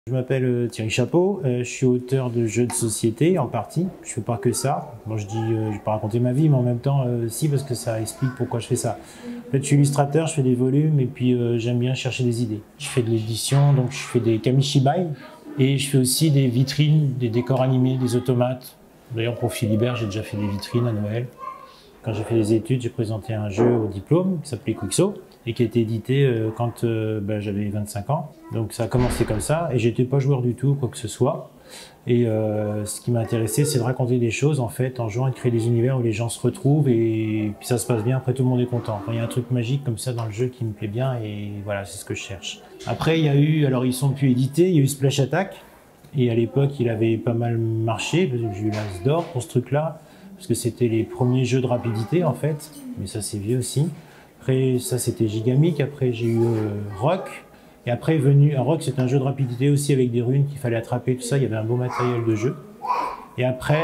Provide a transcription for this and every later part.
Je m'appelle Thierry Chapeau, je suis auteur de jeux de société en partie, je fais pas que ça. Bon, je vais pas raconter ma vie, mais en même temps, si, parce que ça explique pourquoi je fais ça. En fait, je suis illustrateur, je fais des volumes et puis j'aime bien chercher des idées. Je fais de l'édition, donc je fais des kamishibai et je fais aussi des vitrines, des décors animés, des automates. D'ailleurs, pour Philibert, j'ai déjà fait des vitrines à Noël. Quand j'ai fait des études, j'ai présenté un jeu au diplôme qui s'appelait Quixo et qui a été édité quand j'avais 25 ans. Donc ça a commencé comme ça et j'étais pas joueur du tout, quoi que ce soit. Et ce qui m'a intéressé, c'est de raconter des choses en fait en jouant et de créer des univers où les gens se retrouvent et puis ça se passe bien, après tout le monde est content. Enfin, il y a un truc magique comme ça dans le jeu qui me plaît bien et voilà, c'est ce que je cherche. Après, il y a eu, alors ils sont plus édités, il y a eu Splash Attack et à l'époque il avait pas mal marché, parce que j'ai eu l'As d'or pour ce truc-là. Parce que c'était les premiers jeux de rapidité en fait, mais ça c'est vieux aussi. Après ça c'était Gigamic, après j'ai eu Rock, et après est venu, Rock c'est un jeu de rapidité aussi avec des runes qu'il fallait attraper, tout ça, il y avait un beau matériel de jeu. Et après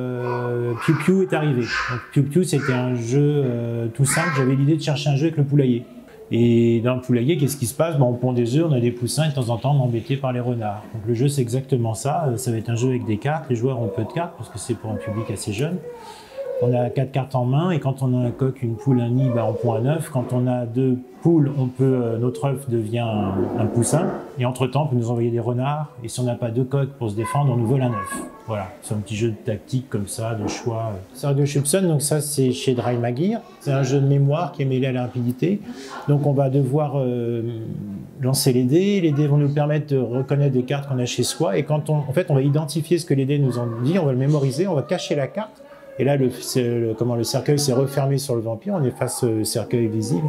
Piu Piu est arrivé. Donc Piu Piu c'était un jeu tout simple, j'avais l'idée de chercher un jeu avec le poulailler. Et dans le poulailler, qu'est-ce qui se passe? On pond des œufs, on a des poussins et de temps en temps on est embêté par les renards. Donc le jeu c'est exactement ça, ça va être un jeu avec des cartes, les joueurs ont peu de cartes parce que c'est pour un public assez jeune. On a 4 cartes en main et quand on a un coq, une poule, un nid, on pond un œuf. Quand on a 2 poules, notre œuf devient un poussin. Et entre-temps, on peut nous envoyer des renards. Et si on n'a pas 2 coqs pour se défendre, on nous vole un œuf. Voilà, c'est un petit jeu de tactique comme ça, de choix. C'est Radio Shubson, donc ça c'est chez Dry Magir. C'est un jeu de mémoire qui est mêlé à la rapidité. Donc on va devoir lancer les dés. Les dés vont nous permettre de reconnaître des cartes qu'on a chez soi. Et quand en fait, on va identifier ce que les dés nous ont dit, on va le mémoriser, on va cacher la carte. Et là, le cercueil s'est refermé sur le vampire, on est face au cercueil visible.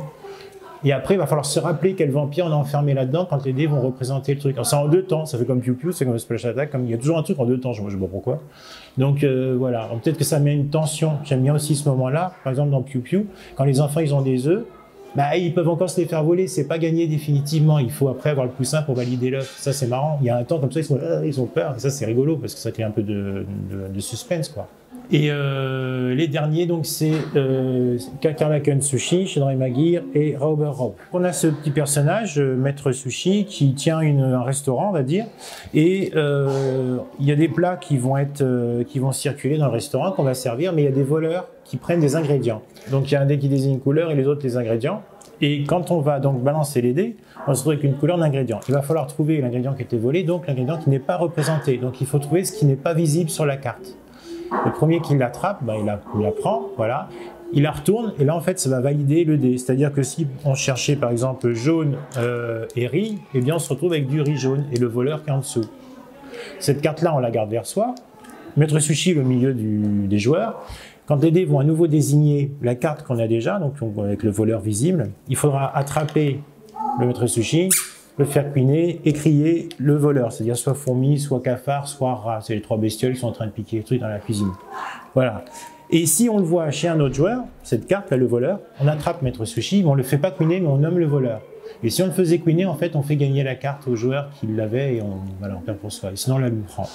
Et après, il va falloir se rappeler quel vampire on a enfermé là-dedans quand les dés vont représenter le truc. Alors c'est en 2 temps, ça fait comme Piu Piu, c'est comme Splash Attack, il y a toujours un truc en 2 temps, je ne sais pas pourquoi. Donc voilà, peut-être que ça met une tension, j'aime bien aussi ce moment-là, par exemple dans Piu Piu, quand les enfants ils ont des œufs, ils peuvent encore se les faire voler, c'est pas gagné définitivement, il faut après avoir le poussin pour valider l'œuf. Ça c'est marrant, il y a un temps comme ça, ils ont peur, et ça c'est rigolo parce que ça crée un peu de suspense quoi. Et les derniers, donc c'est Kakerlaken Sushi chez Dry Magir et Rauber Rob. On a ce petit personnage, Maître Sushi, qui tient un restaurant, on va dire, et il y a des plats qui vont circuler dans le restaurant qu'on va servir, mais il y a des voleurs qui prennent des ingrédients. Donc il y a un dé qui désigne une couleur et les autres les ingrédients. Et quand on va donc balancer les dés, on se retrouve avec une couleur d'ingrédient. Il va falloir trouver l'ingrédient qui a été volé, donc l'ingrédient qui n'est pas représenté. Donc il faut trouver ce qui n'est pas visible sur la carte. Le premier qui l'attrape, il la prend, voilà. Il la retourne et là en fait ça va valider le dé. C'est-à-dire que si on cherchait par exemple jaune et riz, eh bien on se retrouve avec du riz jaune et le voleur qui est en dessous. Cette carte-là on la garde vers soi. Maître Sushi au milieu des joueurs. Quand les dés vont à nouveau désigner la carte qu'on a déjà, donc avec le voleur visible, il faudra attraper le Maître Sushi, le faire cuiner et crier le voleur, c'est-à-dire soit fourmi, soit cafard, soit rat. C'est les 3 bestioles qui sont en train de piquer les trucs dans la cuisine. Voilà. Et si on le voit chez un autre joueur, cette carte là, le voleur, on attrape Maître Sushi, mais on le fait pas cuiner, mais on nomme le voleur. Et si on le faisait cuiner, en fait, on fait gagner la carte au joueur qui l'avait et on perd pour soi. Et sinon, on la lui prend.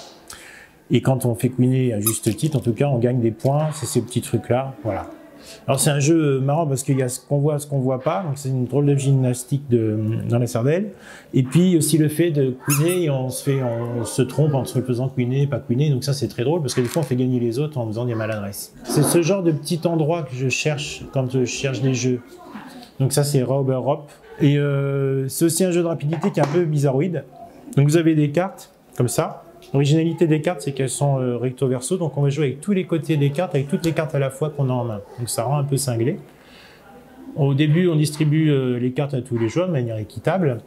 Et quand on fait cuiner à juste titre, en tout cas, on gagne des points. C'est ces petits trucs-là, voilà. Alors c'est un jeu marrant parce qu'il y a ce qu'on voit, ce qu'on voit pas, donc c'est une drôle de gymnastique dans la cervelle. Et puis aussi le fait de couiner, on se trompe entre le faisant couiner et pas couiner, donc ça c'est très drôle parce que des fois on fait gagner les autres en faisant des maladresses. C'est ce genre de petit endroit que je cherche quand je cherche des jeux. Donc ça c'est Rauber Rob. Et c'est aussi un jeu de rapidité qui est un peu bizarroïde. Donc vous avez des cartes comme ça. L'originalité des cartes, c'est qu'elles sont recto verso, donc on va jouer avec tous les côtés des cartes, avec toutes les cartes à la fois qu'on a en main. Donc ça rend un peu cinglé. Au début, on distribue les cartes à tous les joueurs de manière équitable.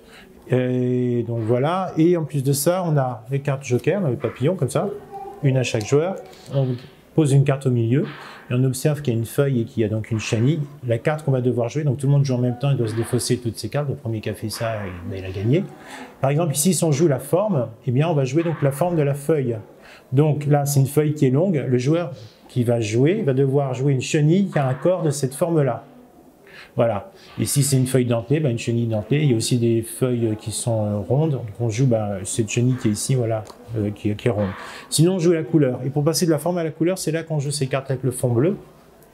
Et donc voilà. Et en plus de ça, on a les cartes joker, les papillons comme ça, une à chaque joueur. On pose une carte au milieu et on observe qu'il y a une feuille et qu'il y a donc une chenille. La carte qu'on va devoir jouer, donc tout le monde joue en même temps, il doit se défausser toutes ses cartes. Le premier qui a fait ça, il a gagné. Par exemple, ici, si on joue la forme, eh bien, on va jouer donc la forme de la feuille. Donc là, c'est une feuille qui est longue. Le joueur qui va jouer va devoir jouer une chenille qui a un corps de cette forme-là. Voilà. Et si c'est une feuille dentelée, une chenille dentelée. Il y a aussi des feuilles qui sont rondes. Donc on joue cette chenille qui est ici, voilà, qui est ronde. Sinon, on joue la couleur. Et pour passer de la forme à la couleur, c'est là qu'on joue ces cartes avec le fond bleu.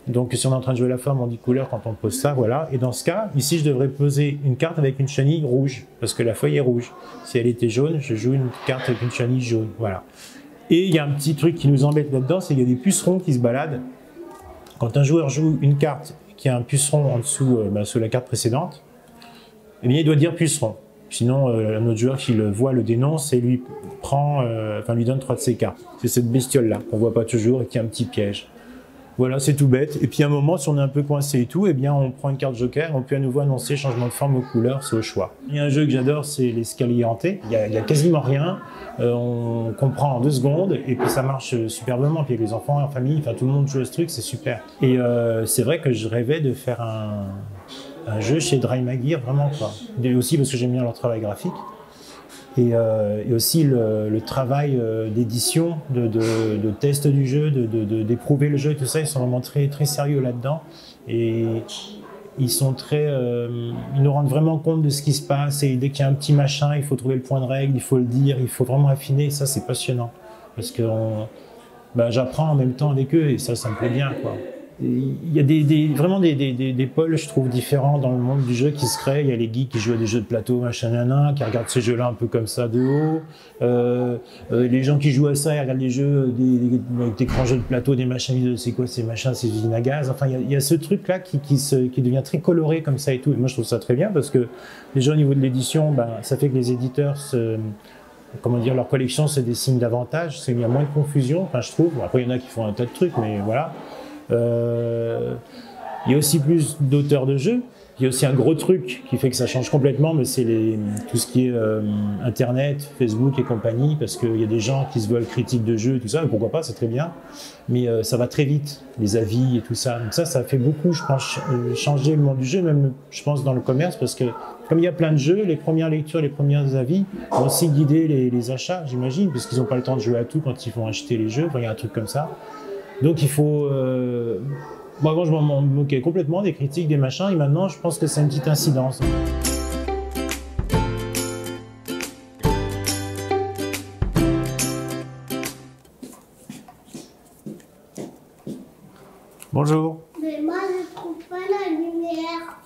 Donc si on est en train de jouer la forme, on dit couleur quand on pose ça, voilà. Et dans ce cas, ici je devrais poser une carte avec une chenille rouge, parce que la feuille est rouge. Si elle était jaune, je joue une carte avec une chenille jaune, voilà. Et il y a un petit truc qui nous embête là-dedans, c'est qu'il y a des pucerons qui se baladent. Quand un joueur joue une carte qui a un puceron en dessous, sous la carte précédente, eh bien il doit dire puceron. Sinon, un autre joueur qui le voit le dénonce et lui lui donne 3 de ses cartes. C'est cette bestiole-là qu'on voit pas toujours et qui est un petit piège. Voilà, c'est tout bête. Et puis à un moment, si on est un peu coincé et tout, eh bien on prend une carte joker, on peut à nouveau annoncer changement de forme aux couleurs, c'est au choix. Il y a un jeu que j'adore, c'est l'escalier hanté. Il y a quasiment rien, on comprend en 2 secondes et puis ça marche superbement. Puis avec les enfants, en famille, enfin tout le monde joue à ce truc, c'est super. Et c'est vrai que je rêvais de faire un jeu chez Dry Magir, vraiment quoi. Et aussi parce que j'aime bien leur travail graphique. Et aussi le travail d'édition, de test du jeu, d'éprouver le jeu et tout ça, ils sont vraiment très, très sérieux là-dedans. Et ils sont ils nous rendent vraiment compte de ce qui se passe. Et dès qu'il y a un petit machin, il faut trouver le point de règle, il faut le dire, il faut vraiment affiner. Et ça, c'est passionnant. Parce que j'apprends en même temps avec eux et ça me plaît bien, quoi. Il y a vraiment des pôles, je trouve, différents dans le monde du jeu qui se créent. Il y a les geeks qui jouent à des jeux de plateau, machin, nanan, qui regardent ces jeux-là un peu comme ça de haut. Les gens qui jouent à ça, ils regardent les jeux, des grands jeux de plateau, des machins, c'est quoi ces machins, ces usines à gaz. Enfin, il y a ce truc-là qui devient très coloré comme ça et tout. Et moi, je trouve ça très bien parce que déjà au niveau de l'édition, ça fait que les éditeurs leur collection se dessine davantage. Il y a moins de confusion, enfin, je trouve. Après, il y en a qui font un tas de trucs, mais voilà. Il y a aussi plus d'auteurs de jeux. Il y a aussi un gros truc qui fait que ça change complètement, mais c'est tout ce qui est Internet, Facebook et compagnie, parce qu'il y a des gens qui se veulent critiques de jeux et tout ça, et pourquoi pas, c'est très bien, mais ça va très vite, les avis et tout ça. Donc ça fait beaucoup, je pense, changer le monde du jeu, même, je pense, dans le commerce, parce que comme il y a plein de jeux, les premières lectures, les premiers avis vont aussi guider les achats, j'imagine, parce qu'ils n'ont pas le temps de jouer à tout quand ils vont acheter les jeux, enfin, il y a un truc comme ça. Donc il faut... Moi avant je m'en moquais complètement des critiques, des machins, et maintenant je pense que c'est une petite incidence. Bonjour. Mais moi je trouve pas la lumière.